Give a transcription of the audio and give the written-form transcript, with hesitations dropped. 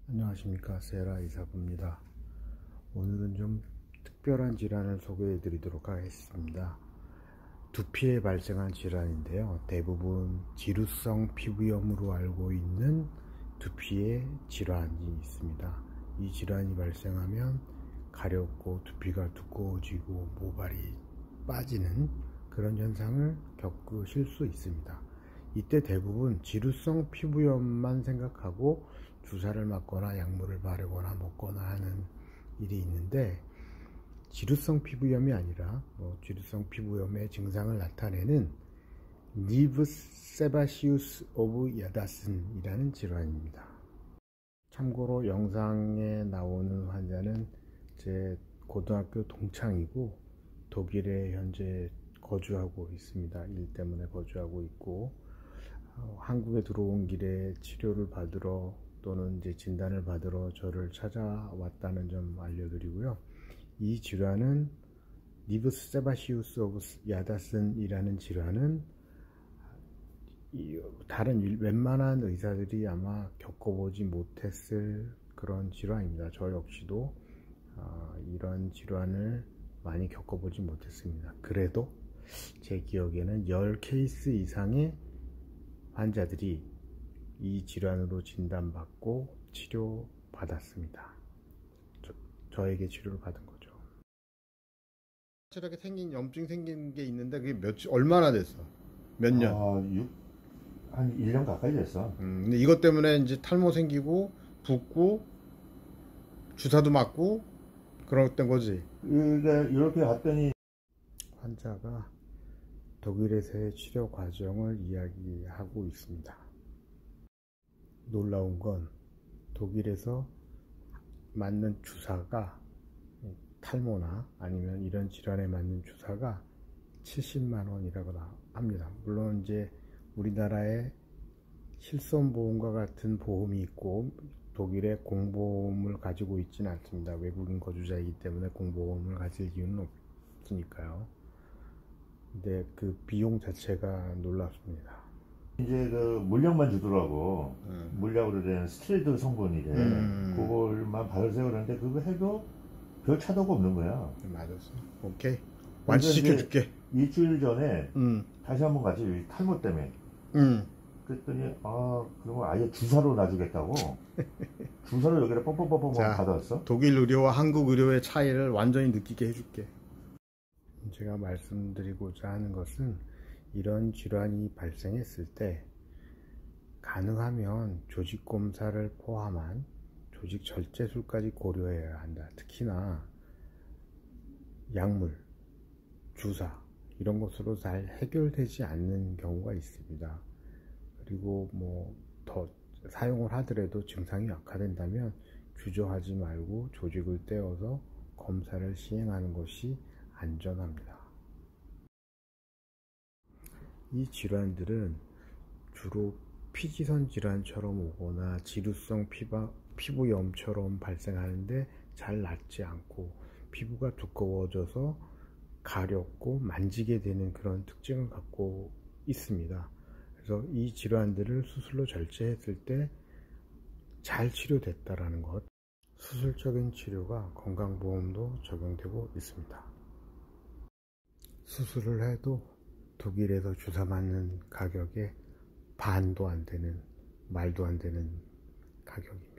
안녕하십니까, 세라 이사부입니다. 오늘은 좀 특별한 질환을 소개해 드리도록 하겠습니다. 두피에 발생한 질환인데요, 대부분 지루성 피부염으로 알고 있는 두피에 질환이 있습니다. 이 질환이 발생하면 가렵고 두피가 두꺼워지고 모발이 빠지는 그런 현상을 겪으실 수 있습니다. 이때 대부분 지루성 피부염만 생각하고 주사를 맞거나 약물을 바르거나 먹거나 하는 일이 있는데, 지루성 피부염이 아니라 지루성 피부염의 증상을 나타내는 니브 세바시우스 오브 야다슨 이라는 질환입니다. 참고로 영상에 나오는 환자는 제 고등학교 동창이고 독일에 현재 거주하고 있습니다. 일 때문에 거주하고 있고, 한국에 들어온 길에 치료를 받으러 또는 이제 진단을 받으러 저를 찾아왔다는 점 알려드리고요. 이 질환은 니브 세바시우스 오브 야다슨 이라는 질환은 다른 웬만한 의사들이 아마 겪어보지 못했을 그런 질환입니다. 저 역시도 이런 질환을 많이 겪어보지 못했습니다. 그래도 제 기억에는 10케이스 이상의 환자들이 이 질환으로 진단받고 치료받았습니다. 저에게 치료를 받은 거죠. 이렇게 생긴 염증 생긴 게 있는데 그게 얼마나 됐어? 몇 년? 한 1년 가까이 됐어. 근데 이것 때문에 이제 탈모 생기고 붓고 주사도 맞고 그랬던 거지. 이렇게 갔더니 환자가 독일에서의 치료 과정을 이야기하고 있습니다. 놀라운 건 독일에서 맞는 주사가, 탈모나 아니면 이런 질환에 맞는 주사가 70만 원이라고 합니다. 물론 이제 우리나라에 실손보험과 같은 보험이 있고 독일에 공보험을 가지고 있지는 않습니다. 외국인 거주자이기 때문에 공보험을 가질 이유는 없으니까요. 근데 그 비용 자체가 놀랍습니다. 이제 그 물약만 주더라고. 물약으로 된 스테로이드 성분이래. 그걸만 받으세요 그러는데 그거 해도 별 차도가 없는 거야. 맞았어. 오케이. 완치시켜줄게. 일주일 전에 다시 한번 같이 탈모 때문에. 그랬더니 그러면 아예 주사로 놔주겠다고. 주사로 여기를 뻥뻥뻥뻥 받았어. 독일 의료와 한국 의료의 차이를 완전히 느끼게 해줄게. 제가 말씀드리고자 하는 것은, 이런 질환이 발생했을 때 가능하면 조직검사를 포함한 조직 절제술까지 고려해야 한다. 특히나 약물, 주사 이런 것으로 잘 해결되지 않는 경우가 있습니다. 그리고 더 사용을 하더라도 증상이 악화된다면 주저하지 말고 조직을 떼어서 검사를 시행하는 것이 안전합니다. 이 질환들은 주로 피지선 질환처럼 오거나 지루성 피부염처럼 발생하는데 잘 낫지 않고 피부가 두꺼워져서 가렵고 만지게 되는 그런 특징을 갖고 있습니다. 그래서 이 질환들을 수술로 절제했을 때 잘 치료됐다라는 것, 수술적인 치료가 건강보험도 적용되고 있습니다. 수술을 해도 독일에서 주사 맞는 가격의 반도 안 되는, 말도 안 되는 가격입니다.